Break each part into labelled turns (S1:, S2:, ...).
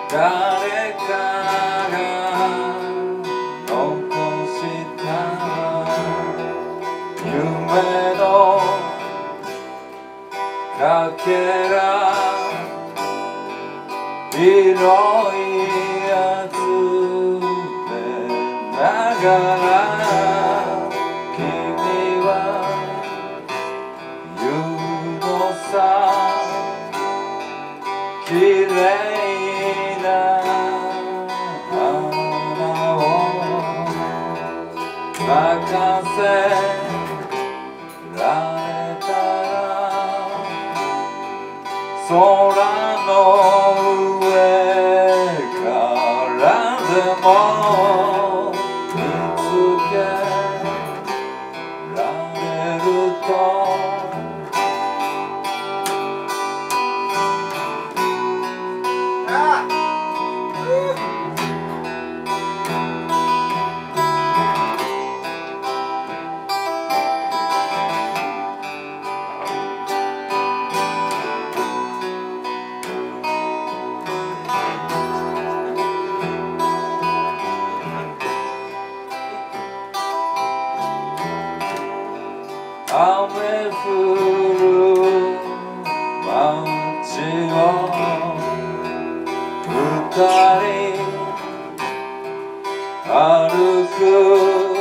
S1: 誰かが残した夢のかけら広い集めながら君は言うのさ綺麗な花を任せられたら空の上からでも見つけられると雨降る街を二人歩く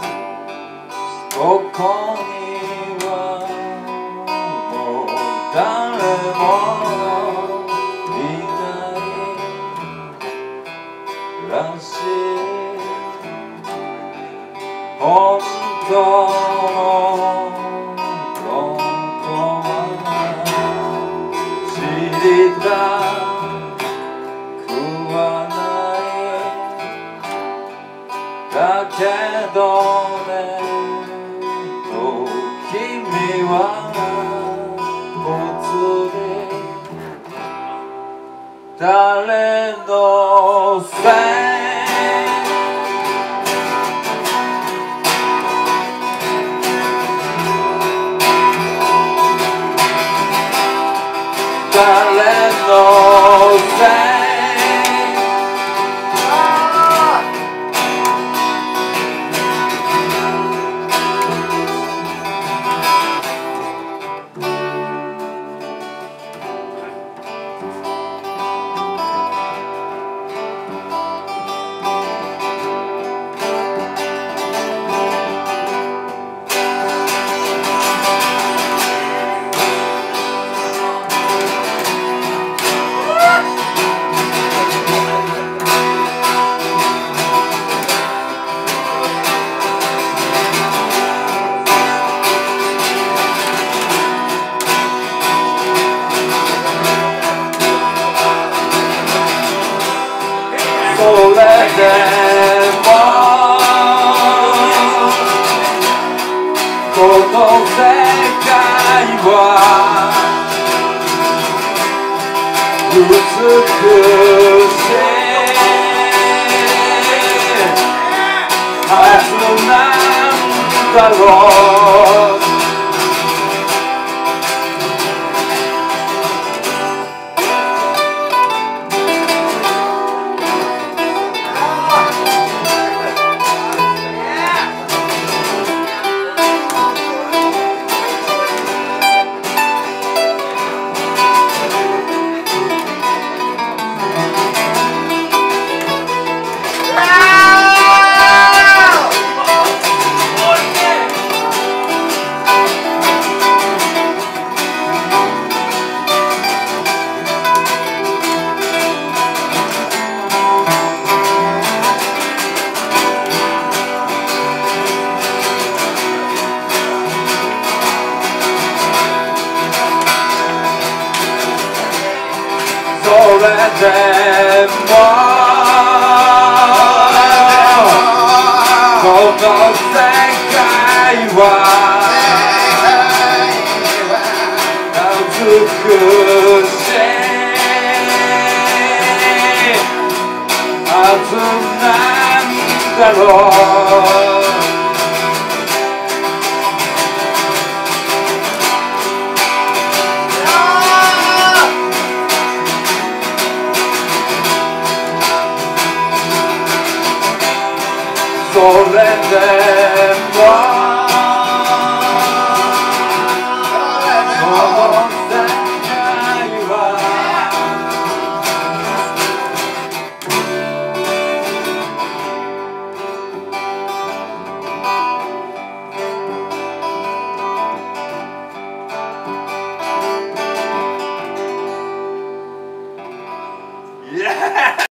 S1: ここにはもう誰もいないらしい本当の知りたくはないだけどねと君はぽつり誰のせい誰のせいそれでもこの世界は美しいはずなんだろうそれでもこの世界は美しいはずなんだろうれでもこの世界は